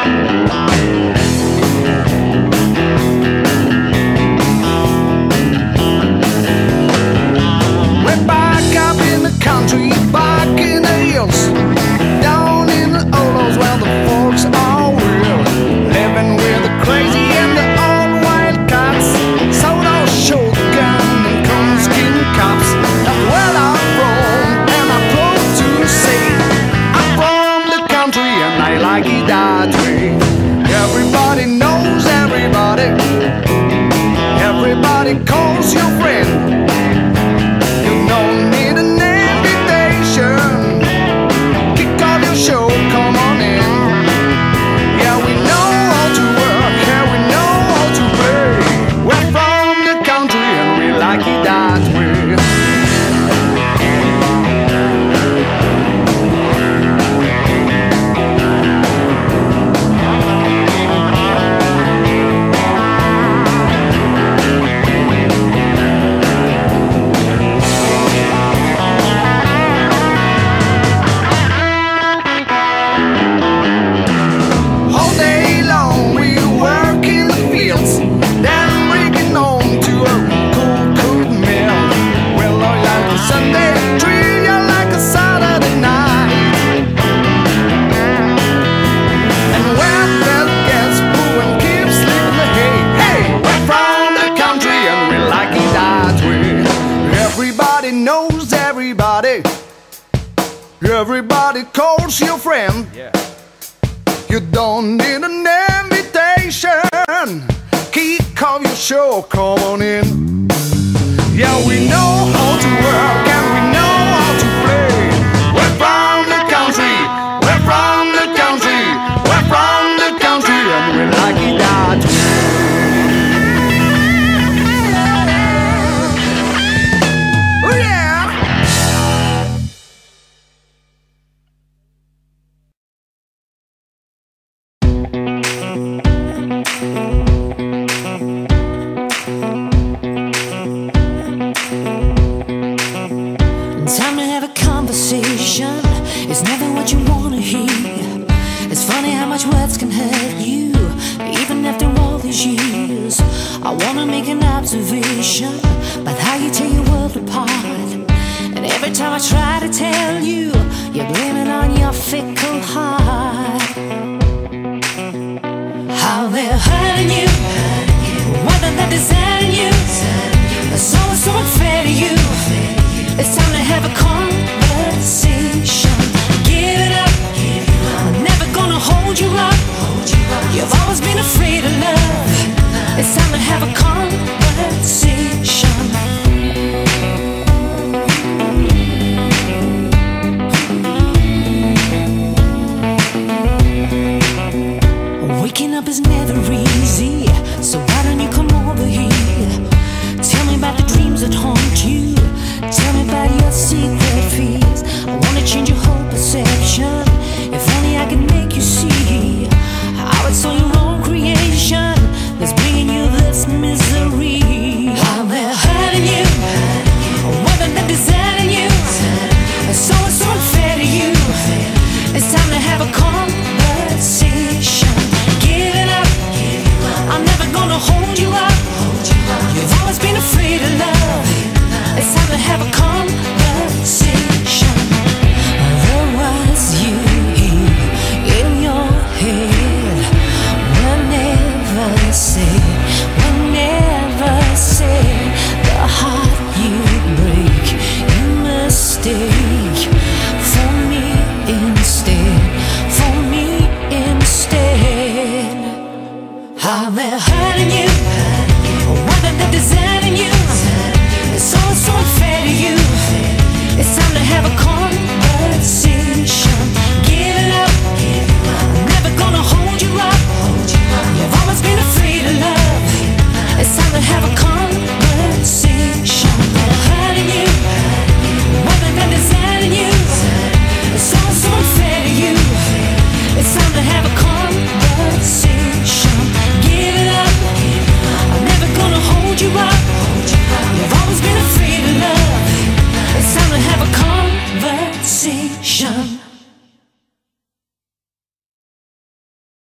We're back up in the country, back in the hills, down in the hollows where the folks are real, living with the crazy and the old wild cats, soda shotgun and coonskin cops. That's where I'm from, and I'm proud to say I'm from the country and I like it that way. Everybody knows everybody, everybody calls your friend. You don't need an invitation, kick off your show, come on in. Yeah, we know how to work, yeah, we know how to play. We're from the country and we like it that way. All day long we work in the fields, then bringing home to a cooked meal. Well, I like a Sunday, treat you like a Saturday night. And when that gets blue and keeps sleeping the hay, hey, we're from the country and we like it that way. Everybody knows everybody, everybody calls your friend. You don't need an invitation, kick off your show, come on in. Yeah, we know how to work and we know how to play. We're from the country, we're from the country, we're from the country and we like it that way. Oh yeah! Time to have a conversation. It's never what you wanna hear. It's funny how much words can hurt you, even after all these years. I wanna make an observation about how you tear your world apart. And every time I try to tell you, you blame it on your fickle heart. How they're hurting you